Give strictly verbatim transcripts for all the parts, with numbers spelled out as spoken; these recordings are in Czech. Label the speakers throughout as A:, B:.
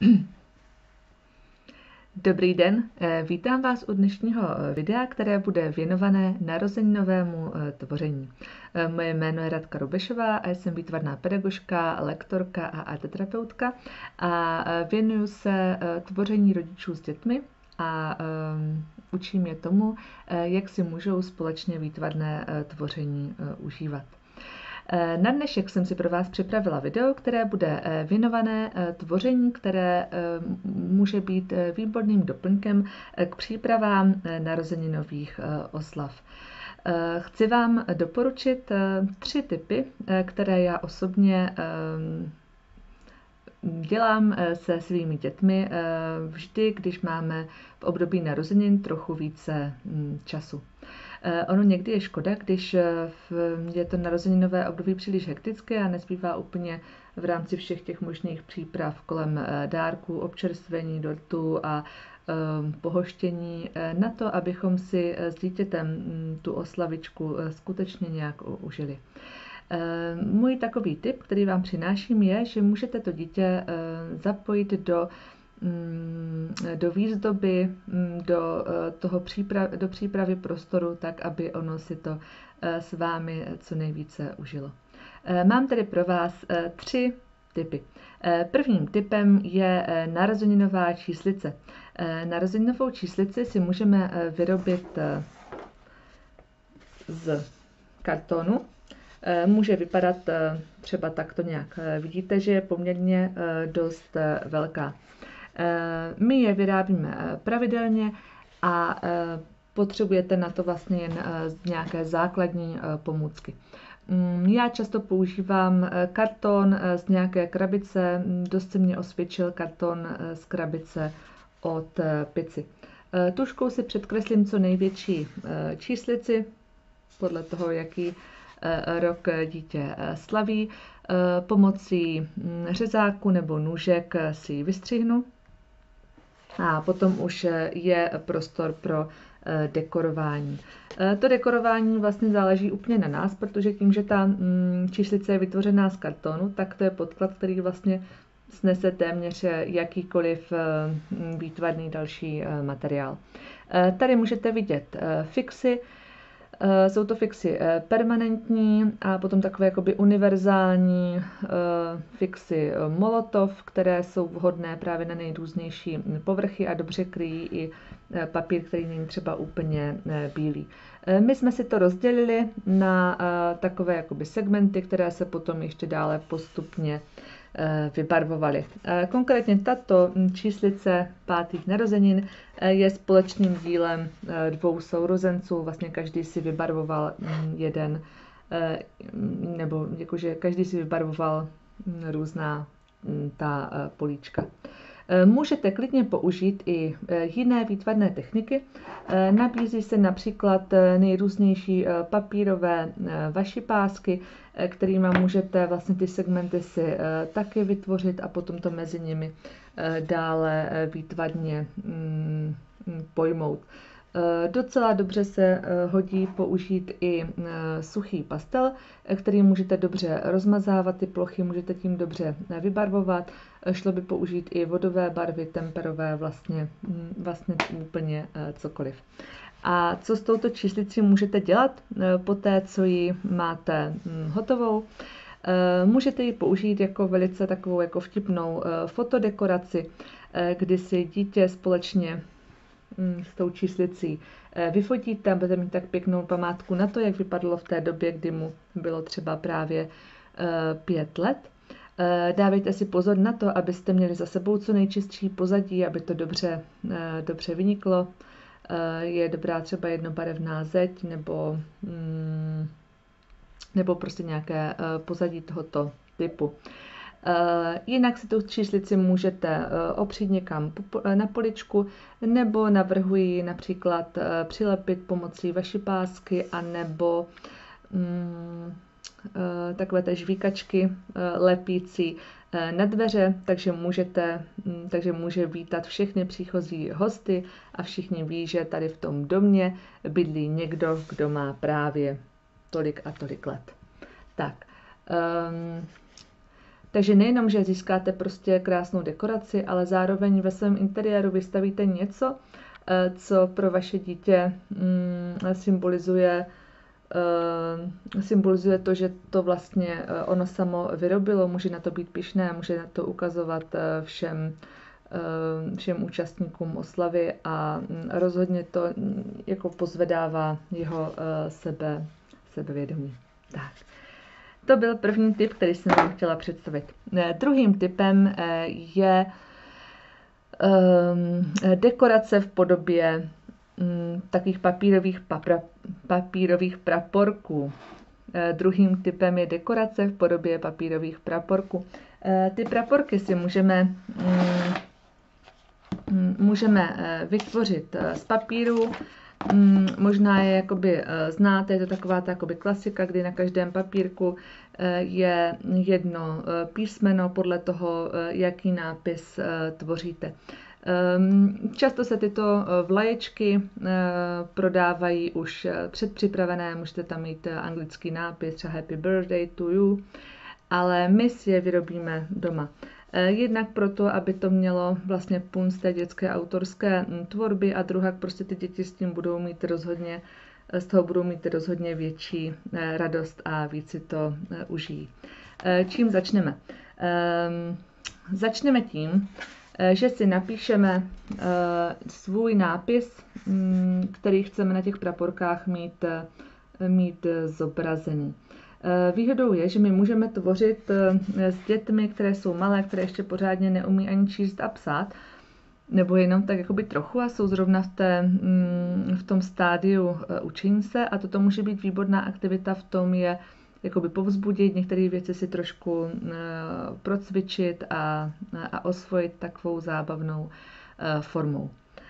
A: Dobrý den, vítám vás u dnešního videa, které bude věnované narozeninovému tvoření. Moje jméno je Radka Rubešová a jsem výtvarná pedagožka, lektorka a arteterapeutka a věnuju se tvoření rodičů s dětmi a um, učím je tomu, jak si můžou společně výtvarné tvoření užívat. Na dnešek jsem si pro vás připravila video, které bude věnované tvoření, které může být výborným doplňkem k přípravám narozeninových oslav. Chci vám doporučit tři typy, které já osobně dělám se svými dětmi vždy, když máme v období narozenin trochu více času. Ono někdy je škoda, když je to narozeninové období příliš hektické a nezbývá úplně v rámci všech těch možných příprav kolem dárků, občerstvení, dortů a pohoštění na to, abychom si s dítětem tu oslavičku skutečně nějak užili. Můj takový tip, který vám přináším, je, že můžete to dítě zapojit do do výzdoby, do, toho příprav, do přípravy prostoru, tak, aby ono si to s vámi co nejvíce užilo. Mám tedy pro vás tři typy. Prvním typem je narozeninová číslice. Narozeninovou číslici si můžeme vyrobit z kartonu. Může vypadat třeba takto nějak. Vidíte, že je poměrně dost velká. My je vyrábíme pravidelně a potřebujete na to vlastně jen nějaké základní pomůcky. Já často používám karton z nějaké krabice, dost se mě osvědčil karton z krabice od Pici. Tužkou si předkreslím co největší číslici, podle toho, jaký rok dítě slaví. Pomocí řezáku nebo nůžek si ji vystřihnu. A potom už je prostor pro dekorování. To dekorování vlastně záleží úplně na nás, protože tím, že ta číslice je vytvořená z kartonu, tak to je podklad, který vlastně snese téměř jakýkoliv výtvarný další materiál. Tady můžete vidět fixy. Jsou to fixy permanentní a potom takové jakoby univerzální fixy molotov, které jsou vhodné právě na nejrůznější povrchy a dobře kryjí i papír, který není třeba úplně bílý. My jsme si to rozdělili na takové jakoby segmenty, které se potom ještě dále postupně vybarvovaly. Konkrétně tato číslice pátých narozenin je společným dílem dvou sourozenců. Vlastně každý si vybarvoval jeden, nebo jakože každý si vybarvoval různá ta políčka. Můžete klidně použít i jiné výtvarné techniky. Nabízí se například nejrůznější papírové vašipásky, kterými můžete vlastně ty segmenty si taky vytvořit a potom to mezi nimi dále výtvarně pojmout. Docela dobře se hodí použít i suchý pastel, který můžete dobře rozmazávat ty plochy, můžete tím dobře vybarvovat. Šlo by použít i vodové barvy, temperové, vlastně, vlastně úplně cokoliv. A co s touto číslicí můžete dělat poté, co ji máte hotovou? Můžete ji použít jako velice takovou jako vtipnou fotodekoraci, kdy si dítě společně s tou číslicí vyfotíte a budete mít tak pěknou památku na to, jak vypadlo v té době, kdy mu bylo třeba právě pět let. Dávejte si pozor na to, abyste měli za sebou co nejčistší pozadí, aby to dobře, dobře vyniklo. Je dobrá třeba jednobarevná zeď nebo, nebo prostě nějaké pozadí tohoto typu. Jinak si tu číslici můžete opřít někam na poličku, nebo navrhuji například přilepit pomocí vašipásky, anebo mm, takové té žvíkačky lepící na dveře, takže, můžete, takže může vítat všechny příchozí hosty a všichni ví, že tady v tom domě bydlí někdo, kdo má právě tolik a tolik let. Tak, um, Takže nejenom, že získáte prostě krásnou dekoraci, ale zároveň ve svém interiéru vystavíte něco, co pro vaše dítě symbolizuje, symbolizuje to, že to vlastně ono samo vyrobilo, může na to být pyšné, může na to ukazovat všem, všem účastníkům oslavy a rozhodně to jako pozvedává jeho sebe, sebevědomí. Tak. To byl první tip, který jsem vám chtěla představit. Druhým tipem je dekorace v podobě takových papírových, papra, papírových praporků. Druhým typem je dekorace v podobě papírových praporků. Ty praporky si můžeme, můžeme vytvořit z papíru. Možná je jakoby znáte, je to taková ta jakoby klasika, kdy na každém papírku je jedno písmeno podle toho, jaký nápis tvoříte. Často se tyto vlaječky prodávají už předpřipravené, můžete tam mít anglický nápis, třeba Happy Birthday to you, ale my si je vyrobíme doma. Jednak proto, aby to mělo vlastně punc té dětské autorské tvorby a druhak prostě ty děti s tím budou mít rozhodně, z toho budou mít rozhodně větší radost a víc si to užijí. Čím začneme? Začneme tím, že si napíšeme svůj nápis, který chceme na těch praporkách mít, mít zobrazený. Výhodou je, že my můžeme tvořit s dětmi, které jsou malé, které ještě pořádně neumí ani číst a psát, nebo jenom tak jakoby trochu a jsou zrovna v, té, v tom stádiu učení se a toto může být výborná aktivita v tom je jakoby povzbudit, některé věci si trošku procvičit a, a osvojit takovou zábavnou formou.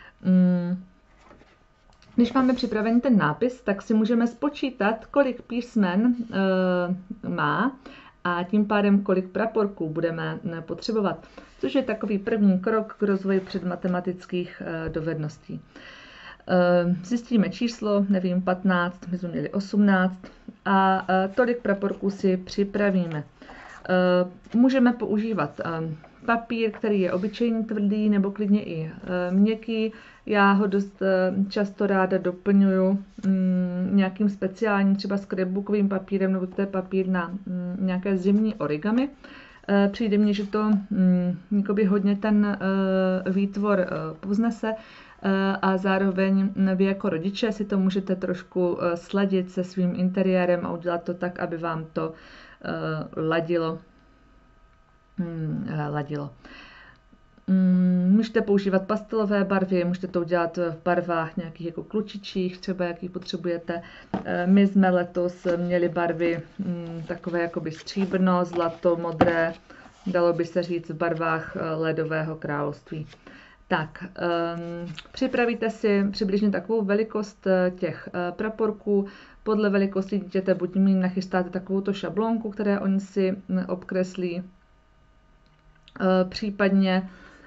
A: Když máme připravený ten nápis, tak si můžeme spočítat, kolik písmen e, má a tím pádem kolik praporků budeme potřebovat, což je takový první krok k rozvoji předmatematických e, dovedností. E, zjistíme číslo, nevím, patnáct, my jsme měli osmnáct a e, tolik praporků si připravíme. E, můžeme používat e, papír, který je obyčejný tvrdý nebo klidně i e, měkký. Já ho dost často ráda doplňuju mm, nějakým speciálním, třeba scrapbookovým papírem, nebo to je papír na mm, nějaké zimní origami. E, přijde mně, že to mm, hodně ten e, výtvor e, povznese e, a zároveň vy jako rodiče si to můžete trošku e, sladit se svým interiérem a udělat to tak, aby vám to e, ladilo. Mm, ladilo. Můžete používat pastelové barvy, můžete to udělat v barvách nějakých jako klučičích, třeba jaký potřebujete. My jsme letos měli barvy takové jakoby stříbrno, zlato, modré, dalo by se říct v barvách ledového království. Tak, um, připravíte si přibližně takovou velikost těch praporků. Podle velikosti dítěte buď jim nachystáte takovouto šablonku, které oni si obkreslí, uh, případně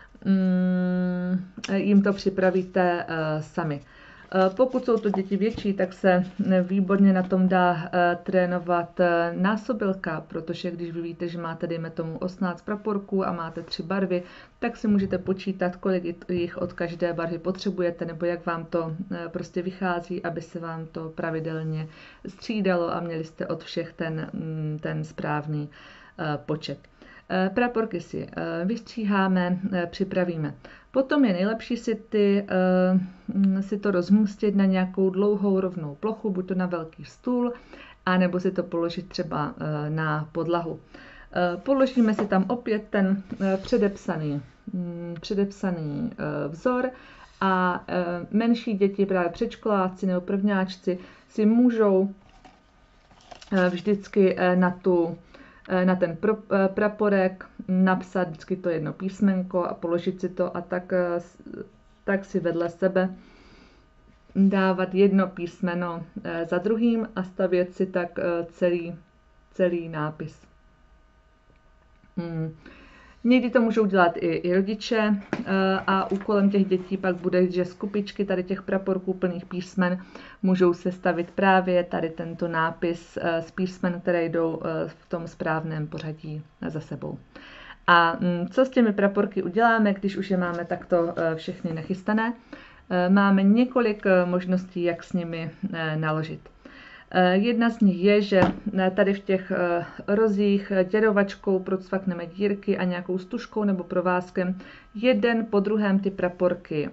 A: jim to připravíte sami. Pokud jsou to děti větší, tak se výborně na tom dá trénovat násobilka, protože když vy víte, že máte, dejme tomu, osmnáct praporků a máte tři barvy, tak si můžete počítat, kolik jich od každé barvy potřebujete, nebo jak vám to prostě vychází, aby se vám to pravidelně střídalo a měli jste od všech ten, ten správný počet. Praporky si vystříháme, připravíme. Potom je nejlepší si, ty, si to rozmístit na nějakou dlouhou rovnou plochu, buď to na velký stůl, anebo si to položit třeba na podlahu. Položíme si tam opět ten předepsaný, předepsaný vzor a menší děti, právě předškoláci nebo prvňáčci, si můžou vždycky na tu na ten praporek napsat vždycky to jedno písmenko a položit si to a tak, tak si vedle sebe dávat jedno písmeno za druhým a stavět si tak celý, celý nápis. Hmm. Někdy to můžou dělat i, i rodiče a úkolem těch dětí pak bude, že z kupičky tady těch praporků plných písmen můžou sestavit právě tady tento nápis z písmen, které jdou v tom správném pořadí za sebou. A co s těmi praporky uděláme, když už je máme takto všechny nachystané? Máme několik možností, jak s nimi naložit. Jedna z nich je, že tady v těch rozích děrovačkou procvakneme dírky a nějakou stužkou nebo provázkem jeden po druhém ty praporky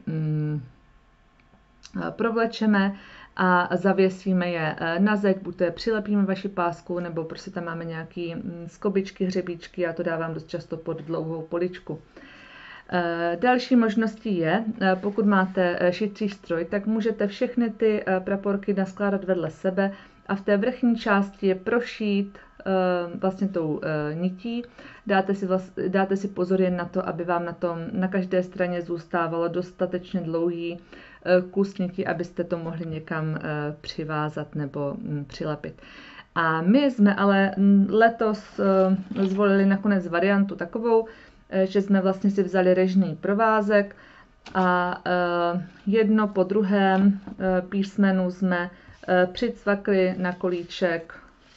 A: provlečeme a zavěsíme je na zeď, buď to je přilepíme vaši pásku, nebo prostě tam máme nějaký skobičky, hřebíčky, já to dávám dost často pod dlouhou poličku. Další možností je, pokud máte šitří stroj, tak můžete všechny ty praporky naskládat vedle sebe a v té vrchní části je prošít vlastně tou nití. Dáte si, vlast, dáte si pozor jen na to, aby vám na tom na každé straně zůstávalo dostatečně dlouhý kus niti, abyste to mohli někam přivázat nebo přilepit. A my jsme ale letos zvolili nakonec variantu takovou, že jsme vlastně si vzali režný provázek a jedno po druhém písmenu jsme přicvakli na kolíček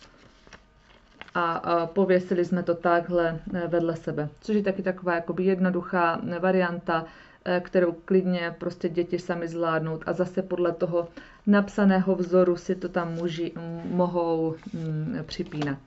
A: a pověsili jsme to takhle vedle sebe. Což je taky taková jakoby jednoduchá varianta, kterou klidně prostě děti sami zvládnout a zase podle toho napsaného vzoru si to tam muži mohou připínat.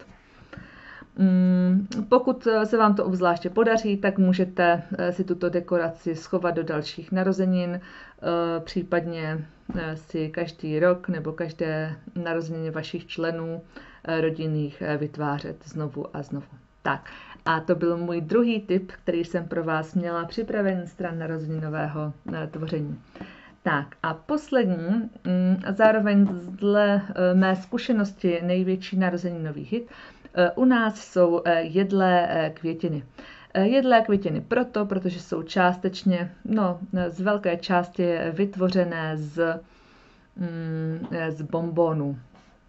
A: Pokud se vám to obzvláště podaří, tak můžete si tuto dekoraci schovat do dalších narozenin, případně si každý rok nebo každé narozeniny vašich členů rodinných vytvářet znovu a znovu. Tak, a to byl můj druhý tip, který jsem pro vás měla připraven stran narozeninového tvoření. Tak a poslední, zároveň dle mé zkušenosti největší narozeninový hit, u nás jsou jedlé květiny. Jedlé květiny proto, protože jsou částečně, no z velké části vytvořené z, z bonbonů.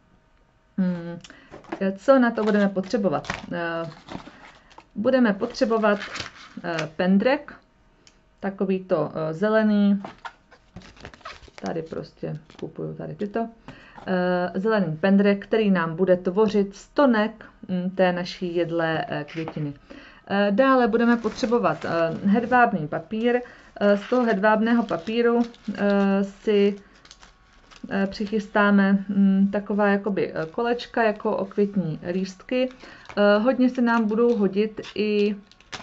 A: Co na to budeme potřebovat? Budeme potřebovat pendrek, takovýto zelený, tady prostě kupuju tady tyto, zelený pendrek, který nám bude tvořit stonek té naší jedlé květiny. Dále budeme potřebovat hedvábný papír. Z toho hedvábného papíru si přichystáme taková jakoby kolečka jako okvětní lístky. Hodně se nám budou hodit i,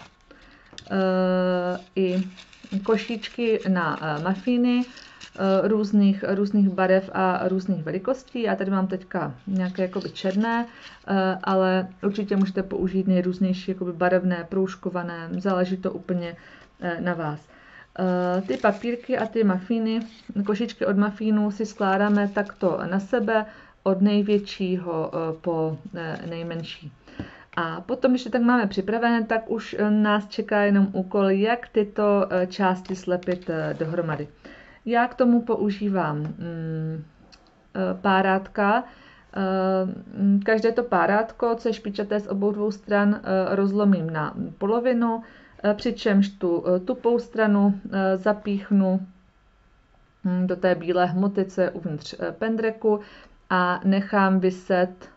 A: i košíčky na mafíny různých, různých barev a různých velikostí. Já tady mám teďka nějaké jakoby černé, ale určitě můžete použít nejrůznější jakoby barevné, proužkované, záleží to úplně na vás. Ty papírky a ty mafíny, košičky od mafínů si skládáme takto na sebe od největšího po nejmenší. A potom, když to tak máme připravené, tak už nás čeká jenom úkol, jak tyto části slepit dohromady. Já k tomu používám mm, párátka. Každé to párátko, co je špičaté z obou dvou stran, rozlomím na polovinu, přičemž tu tupou stranu zapíchnu do té bílé hmoty, co je uvnitř pendreku, a nechám vyset,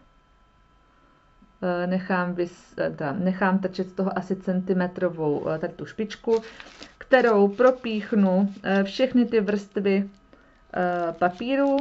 A: nechám, vys, teda, nechám trčet z toho asi centimetrovou tady tu špičku, kterou propíchnu všechny ty vrstvy papíru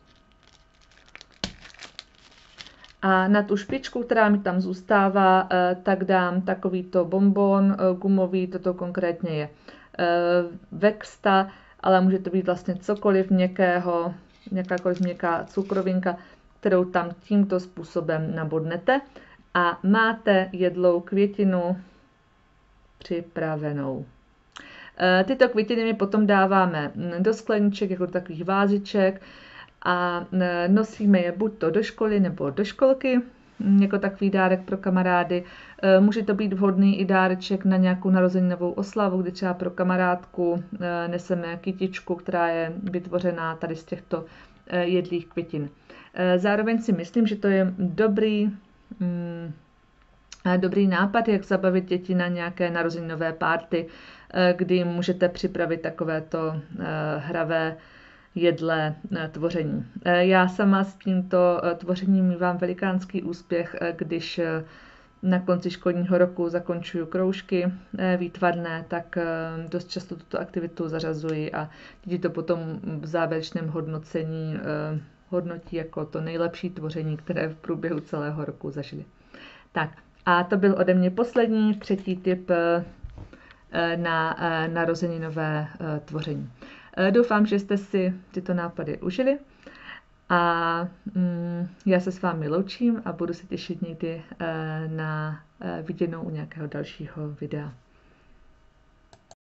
A: a na tu špičku, která mi tam zůstává, tak dám takovýto bonbon gumový, toto konkrétně je Vexta, ale může to být vlastně cokoliv měkkého, jakákoliv měkká cukrovinka, kterou tam tímto způsobem nabodnete a máte jedlou květinu připravenou. Tyto květiny my potom dáváme do skleniček, jako do takových váziček, a nosíme je buď to do školy nebo do školky, jako takový dárek pro kamarády. Může to být vhodný i dáreček na nějakou narozeninovou oslavu, kdy třeba pro kamarádku neseme kytičku, která je vytvořená tady z těchto jedlých květin. Zároveň si myslím, že to je dobrý dobrý nápad, jak zabavit děti na nějaké narozeninové párty, kdy můžete připravit takovéto hravé jedlé tvoření. Já sama s tímto tvořením mívám velikánský úspěch, když na konci školního roku zakončuju kroužky výtvarné, tak dost často tuto aktivitu zařazuji a děti to potom v závěrečném hodnocení hodnotí jako to nejlepší tvoření, které v průběhu celého roku zažili. Tak a to byl ode mě poslední, třetí tip na narozeninové tvoření. Doufám, že jste si tyto nápady užili a mm, já se s vámi loučím a budu se těšit někdy na viděnou u nějakého dalšího videa.